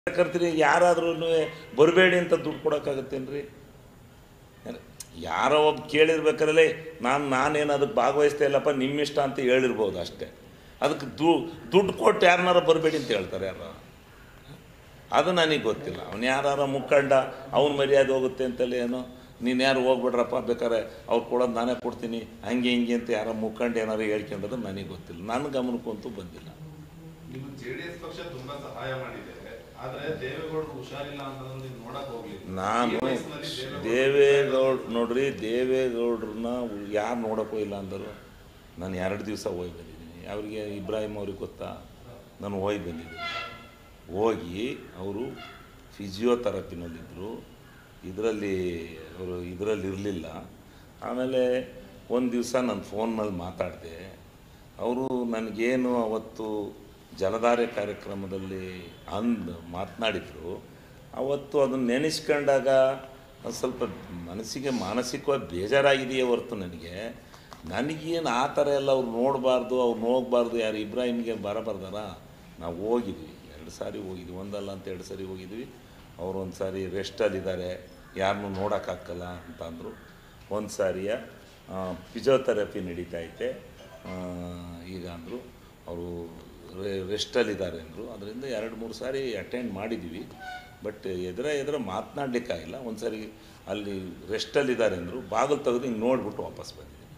ಕರ್ತೀನಿ ಯಾರಾದ್ರೂ ಬರಬೇಡಿ ಅಂತ ದುಡ್ಡು ಕೊಡೋಕ್ಕಾಗತ್ತೇನ್ರಿ? ಯಾರೋ ಒಬ್ಬ ಕೇಳಿರ್ಬೇಕಾದ್ರೆ ನಾನೇನು ಅದಕ್ಕೆ ಭಾಗವಹಿಸ್ತಾ ಇಲ್ಲಪ್ಪ ನಿಮ್ಮಿಷ್ಟ ಅಂತ ಹೇಳಿರ್ಬೋದು ಅಷ್ಟೇ. ಅದಕ್ಕೆ ದುಡ್ಡು ಕೊಟ್ಟು ಯಾರನ್ನಾರ ಬರಬೇಡಿ ಅಂತ ಹೇಳ್ತಾರೆ ಯಾರು? ಅದು ನನಗೆ ಗೊತ್ತಿಲ್ಲ. ಅವ್ನು ಯಾರು ಮುಖಂಡ ಅವ್ನ ಮರ್ಯಾದೆ ಹೋಗುತ್ತೆ ಅಂತಲೇ ಏನೋ ನೀನು ಯಾರು ಹೋಗ್ಬಿಡ್ರಪ್ಪ ಬೇಕಾರೆ ಅವ್ರು ಕೊಡೋದು ನಾನೇ ಕೊಡ್ತೀನಿ ಹಂಗೆ ಹಿಂಗೆ ಅಂತ ಯಾರೋ ಮುಖಂಡ ಏನಾರು ಹೇಳ್ಕೊಂಡ್ರೆ ನನಗೆ ಗೊತ್ತಿಲ್ಲ. ನನ್ನ ಗಮನಕ್ಕಂತೂ ಬಂದಿಲ್ಲ. ನಿಮ್ಮ ಜೆಡಿಎಸ್ ಪಕ್ಷ ತುಂಬಾ ಸಹಾಯ ಮಾಡಿದೆ, ಆದರೆ ದೇವೇಗೌಡರು ಹುಷಾರಿಲ್ಲ ಅಂತ ನೋಡಕ್ಕೆ ಹೋಗ್ಲಿಲ್ಲ. ನಾನು ನೋಡ್ರಿ, ದೇವೇಗೌಡ್ರನ್ನ ಯಾರು ನೋಡೋಕ್ಕೂ ಇಲ್ಲ ಅಂದರು. ನಾನು 2 ದಿವಸ ಹೋಗಿ ಬಂದಿದ್ದೀನಿ. ಅವ್ರಿಗೆ ಇಬ್ರಾಹಿಂ ಅವ್ರಿಗೆ ಗೊತ್ತಾ? ನಾನು ಹೋಗಿ ಬಂದಿದ್ದೀನಿ. ಹೋಗಿ ಅವರು ಫಿಸಿಯೋಥೆರಪಿನಲ್ಲಿದ್ದರು, ಅವರು ಇದರಲ್ಲಿ ಇರಲಿಲ್ಲ. ಆಮೇಲೆ ಒಂದು ದಿವಸ ನಾನು ಫೋನ್ನಲ್ಲಿ ಮಾತಾಡಿದೆ. ಅವರು ನನಗೇನು ಅವತ್ತು ಜಲಧಾರೆ ಕಾರ್ಯಕ್ರಮದಲ್ಲಿ ಮಾತನಾಡಿದರು. ಅವತ್ತು ಅದನ್ನು ನೆನೆಸ್ಕೊಂಡಾಗ ಸ್ವಲ್ಪ ಮನಸ್ಸಿಗೆ ಮಾನಸಿಕವಾಗಿ ಬೇಜಾರಾಗಿದೆಯೇ ಹೊರತು ನನಗೇನು ಆ ಥರ ಎಲ್ಲ ಅವ್ರು ನೋಡಬಾರ್ದು, ಅವ್ರು ಹೋಗಬಾರ್ದು. ಯಾರು ಇಬ್ರಾಹಿಮ್ಗೆ ಬರಬಾರ್ದಾರ? ನಾವು ಹೋಗಿದ್ವಿ, 2 ಸಾರಿ ಹೋಗಿದ್ವಿ, ಒಂದಲ್ಲ ಅಂತ 2 ಸಾರಿ ಹೋಗಿದ್ವಿ. ಅವರು ಒಂದು ಸಾರಿ ರೆಸ್ಟಲ್ಲಿದ್ದಾರೆ, ಯಾರನ್ನೂ ನೋಡೋಕ್ಕಾಗಲ್ಲ ಅಂತ ಅಂದರು. ಒಂದು ಸಾರಿಯ ಫಿಸಿಯೋಥೆರಪಿ ನಡೀತೈತೆ ಈಗ ಅಂದರು. ಅವರು ರೆಸ್ಟಲ್ಲಿದ್ದಾರೆ ಅಂದರು. ಅದರಿಂದ 2-3 ಸಾರಿ ಅಟೆಂಡ್ ಮಾಡಿದ್ವಿ. ಬಟ್ ಎದುರ ಮಾತನಾಡಲಿಕ್ಕಾಗಿಲ್ಲ. ಒಂದು ಸಾರಿ ಅಲ್ಲಿ ರೆಸ್ಟಲ್ಲಿದ್ದಾರೆ ಅಂದರು. ಬಾಗಿಲು ತೆಗೆದು ಹಿಂಗೆ ನೋಡಿಬಿಟ್ಟು ವಾಪಸ್ ಬಂದಿದ್ದೆ.